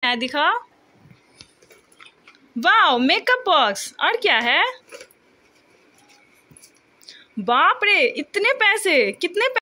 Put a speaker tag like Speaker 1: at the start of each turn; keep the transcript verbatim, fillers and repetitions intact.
Speaker 1: है दिखाओ। Wow, makeup box. और क्या है? बाप रे, इतने पैसे! कितने पैसे?